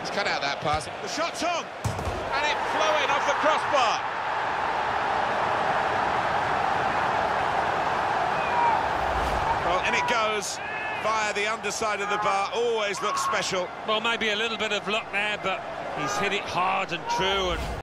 He's cut out that pass. The shot's on, and it flew in off the crossbar. Well, and it goes via the underside of the bar. Always looks special. Well, maybe a little bit of luck there, but he's hit it hard and true. And